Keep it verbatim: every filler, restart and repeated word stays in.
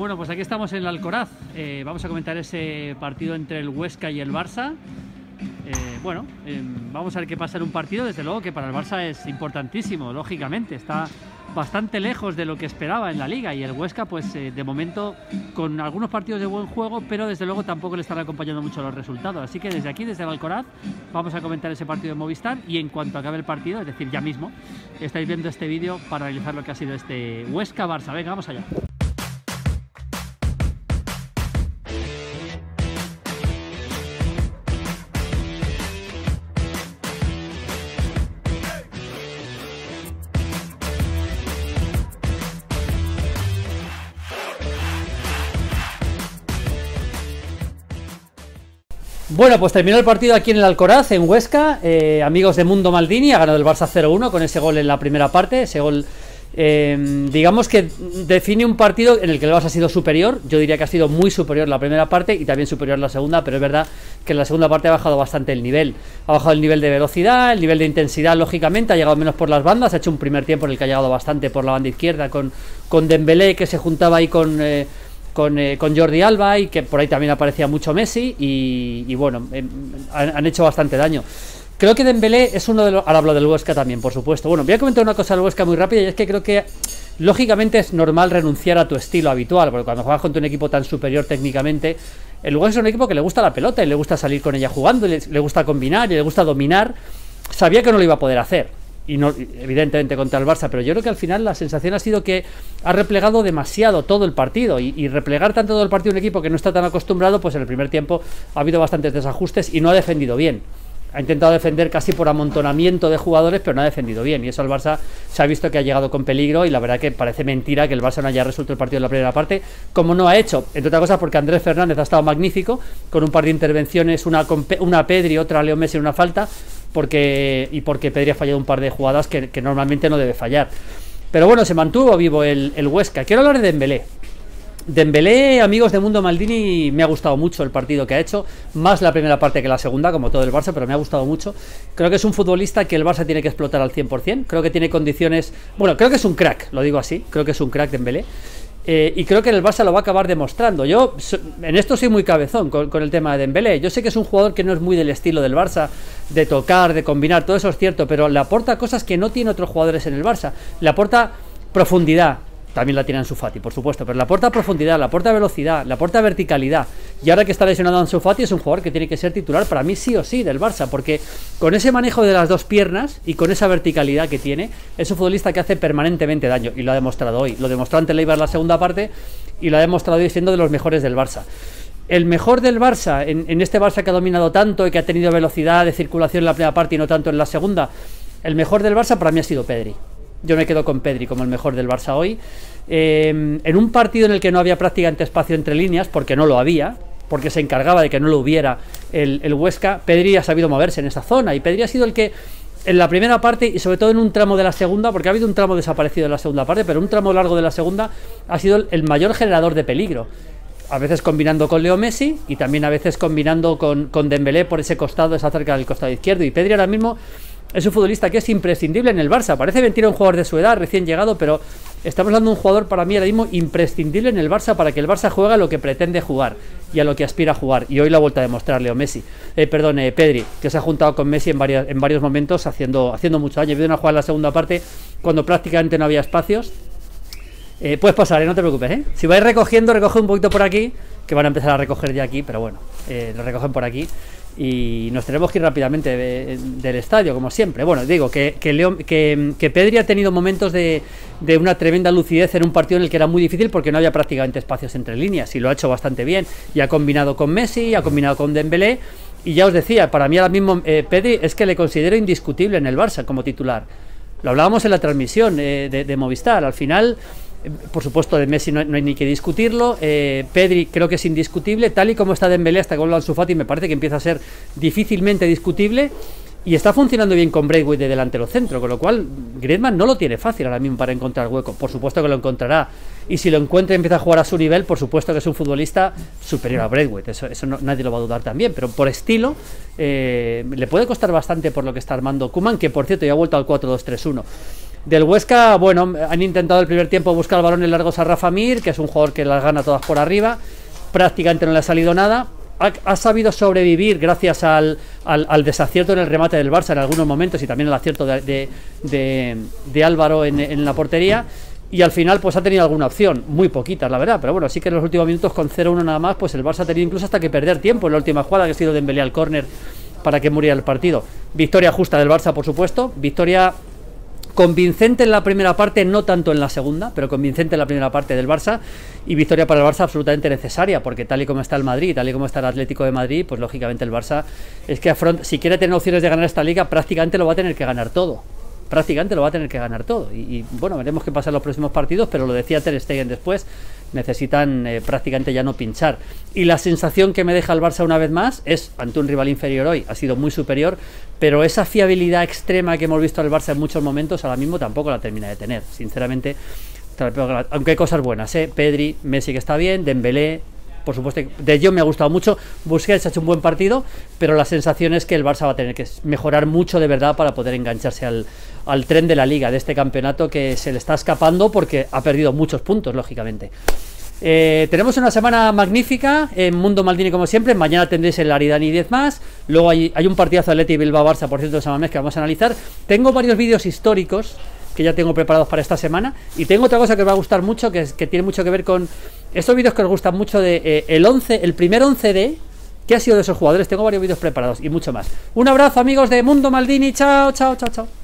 Bueno, pues aquí estamos en el Alcoraz. Eh, vamos a comentar ese partido entre el Huesca y el Barça. Eh, bueno, eh, vamos a ver qué pasa en un partido, desde luego que para el Barça es importantísimo, lógicamente, está bastante lejos de lo que esperaba en la Liga y el Huesca pues eh, de momento con algunos partidos de buen juego, pero desde luego tampoco le están acompañando mucho los resultados, así que desde aquí, desde el Alcoraz, vamos a comentar ese partido de Movistar y en cuanto acabe el partido, es decir, ya mismo, estáis viendo este vídeo para analizar lo que ha sido este Huesca-Barça. Venga, vamos allá. Bueno, pues terminó el partido aquí en el Alcoraz, en Huesca. Eh, amigos de Mundo Maldini, ha ganado el Barça cero uno con ese gol en la primera parte. Ese gol, eh, digamos que define un partido en el que el Barça ha sido superior. Yo diría que ha sido muy superior la primera parte y también superior la segunda, pero es verdad que en la segunda parte ha bajado bastante el nivel. Ha bajado el nivel de velocidad, el nivel de intensidad, lógicamente, ha llegado menos por las bandas. Ha hecho un primer tiempo en el que ha llegado bastante por la banda izquierda con, con Dembélé, que se juntaba ahí con... Eh, Con, eh, con Jordi Alba y que por ahí también aparecía mucho Messi y, y bueno, eh, han, han hecho bastante daño. Creo que Dembélé es uno de los... Ahora hablo del Huesca también, por supuesto. Bueno, voy a comentar una cosa del Huesca muy rápida y es que creo que lógicamente es normal renunciar a tu estilo habitual, porque cuando juegas contra un equipo tan superior técnicamente, el Huesca es un equipo que le gusta la pelota y le gusta salir con ella jugando, y le, le gusta combinar y le gusta dominar. Sabía que no lo iba a poder hacer. Y no, evidentemente contra el Barça, pero yo creo que al final la sensación ha sido que ha replegado demasiado todo el partido y, y replegar tanto todo el partido un equipo que no está tan acostumbrado, pues en el primer tiempo ha habido bastantes desajustes y no ha defendido bien. Ha intentado defender casi por amontonamiento de jugadores, pero no ha defendido bien, y eso el Barça se ha visto que ha llegado con peligro y la verdad que parece mentira que el Barça no haya resuelto el partido en la primera parte, como no ha hecho, entre otras cosas porque Andrés Fernández ha estado magnífico, con un par de intervenciones, una, una a Pedri, otra a Leo Messi en una falta, porque y porque Pedri ha fallado un par de jugadas que, que normalmente no debe fallar. Pero bueno, se mantuvo vivo el, el Huesca. Quiero hablar de Dembélé. Dembélé, amigos de Mundo Maldini, me ha gustado mucho el partido que ha hecho, más la primera parte que la segunda, como todo el Barça, pero me ha gustado mucho. Creo que es un futbolista que el Barça tiene que explotar al cien por cien, creo que tiene condiciones... Bueno, creo que es un crack, lo digo así, creo que es un crack Dembélé. Eh, y creo que el Barça lo va a acabar demostrando. Yo so, en esto soy muy cabezón con, con el tema de Dembélé. Yo sé que es un jugador que no es muy del estilo del Barça, de tocar, de combinar, todo eso es cierto, pero le aporta cosas que no tiene otros jugadores en el Barça. Le aporta profundidad, también la tiene Ansu Fati, por supuesto, pero le aporta profundidad, le aporta velocidad, le aporta verticalidad. Y ahora que está lesionado Ansu Fati, es un jugador que tiene que ser titular para mí sí o sí del Barça, porque con ese manejo de las dos piernas y con esa verticalidad que tiene, es un futbolista que hace permanentemente daño, y lo ha demostrado hoy. Lo demostró ante el Eibar la segunda parte y lo ha demostrado hoy siendo de los mejores del Barça. El mejor del Barça, en, en este Barça que ha dominado tanto y que ha tenido velocidad de circulación en la primera parte y no tanto en la segunda, el mejor del Barça para mí ha sido Pedri. Yo me quedo con Pedri como el mejor del Barça hoy. Eh, en un partido en el que no había prácticamente espacio entre líneas, porque no lo había, porque se encargaba de que no lo hubiera el, el Huesca, Pedri ha sabido moverse en esa zona, y Pedri ha sido el que en la primera parte, y sobre todo en un tramo de la segunda, porque ha habido un tramo desaparecido en la segunda parte, pero un tramo largo de la segunda, ha sido el mayor generador de peligro. A veces combinando con Leo Messi y también a veces combinando con, con Dembélé por ese costado, esa cerca del costado izquierdo. Y Pedri ahora mismo es un futbolista que es imprescindible en el Barça. Parece mentira un jugador de su edad, recién llegado, pero estamos hablando de un jugador para mí ahora mismo imprescindible en el Barça para que el Barça juegue a lo que pretende jugar y a lo que aspira a jugar. Y hoy lo ha vuelto a demostrar Leo Messi, eh, perdón, eh, Pedri, que se ha juntado con Messi en, varias, en varios momentos haciendo, haciendo mucho daño. He visto una jugada en la segunda parte cuando prácticamente no había espacios. Eh, puedes pasar, eh, no te preocupes, ¿eh? Si vais recogiendo, recoge un poquito por aquí, que van a empezar a recoger ya aquí, pero bueno, eh, lo recogen por aquí y nos tenemos que ir rápidamente de, del estadio, como siempre. Bueno, digo que, que, Leo, que, que Pedri ha tenido momentos de, de una tremenda lucidez en un partido en el que era muy difícil porque no había prácticamente espacios entre líneas, y lo ha hecho bastante bien, y ha combinado con Messi, ha combinado con Dembélé, y ya os decía, para mí ahora mismo eh, Pedri es que le considero indiscutible en el Barça como titular. Lo hablábamos en la transmisión eh, de, de Movistar, al final... Por supuesto, de Messi no, no hay ni que discutirlo. eh, Pedri creo que es indiscutible. Tal y como está Dembélé hasta con Ansu Fati, me parece que empieza a ser difícilmente discutible. Y está funcionando bien con Braithwaite de delantero centro, con lo cual Griezmann no lo tiene fácil ahora mismo para encontrar hueco. Por supuesto que lo encontrará, y si lo encuentra y empieza a jugar a su nivel, por supuesto que es un futbolista superior a Braithwaite. Eso, eso no, nadie lo va a dudar también, pero por estilo eh, le puede costar bastante por lo que está armando Koeman, que por cierto ya ha vuelto al cuatro dos tres uno. Del Huesca, bueno, han intentado el primer tiempo buscar balones largos a Rafa Mir, que es un jugador que las gana todas por arriba, prácticamente no le ha salido nada. Ha, ha sabido sobrevivir gracias al, al, al desacierto en el remate del Barça en algunos momentos y también el acierto de, de, de, de Álvaro en, en la portería. Y al final pues ha tenido alguna opción, muy poquitas la verdad, pero bueno, sí que en los últimos minutos con cero uno nada más, pues el Barça ha tenido incluso hasta que perder tiempo en la última jugada, que ha sido Dembélé al córner para que muriera el partido. Victoria justa del Barça, por supuesto, victoria convincente en la primera parte, no tanto en la segunda, pero convincente en la primera parte del Barça, y victoria para el Barça absolutamente necesaria, porque tal y como está el Madrid, tal y como está el Atlético de Madrid, pues lógicamente el Barça es que afronta, si quiere tener opciones de ganar esta liga, prácticamente lo va a tener que ganar todo. prácticamente lo va a tener que ganar todo y, y bueno, veremos qué pasa en los próximos partidos, pero lo decía Ter Stegen después, necesitan eh, prácticamente ya no pinchar, y la sensación que me deja el Barça una vez más es, ante un rival inferior hoy, ha sido muy superior, pero esa fiabilidad extrema que hemos visto al Barça en muchos momentos, ahora mismo tampoco la termina de tener, sinceramente, aunque hay cosas buenas, ¿eh? Pedri, Messi que está bien, Dembélé, por supuesto, De Jong me ha gustado mucho, Busquets ha hecho un buen partido, pero la sensación es que el Barça va a tener que mejorar mucho de verdad para poder engancharse al, al tren de la Liga, de este campeonato que se le está escapando porque ha perdido muchos puntos, lógicamente. Eh, tenemos una semana magnífica en Mundo Maldini como siempre, mañana tendréis el Aridani diez más, luego hay, hay un partidazo de Atleti Bilbao-Barça, por cierto, de Samamés que vamos a analizar. Tengo varios vídeos históricos que ya tengo preparados para esta semana, y tengo otra cosa que os va a gustar mucho, que, es, que tiene mucho que ver con estos vídeos que os gustan mucho de eh, el once, el primer once de ¿qué ha sido de esos jugadores? Tengo varios vídeos preparados y mucho más. Un abrazo, amigos de Mundo Maldini, chao, chao, chao, chao.